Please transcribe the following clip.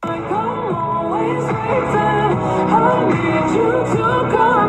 Like I'm always waiting, I need you to come.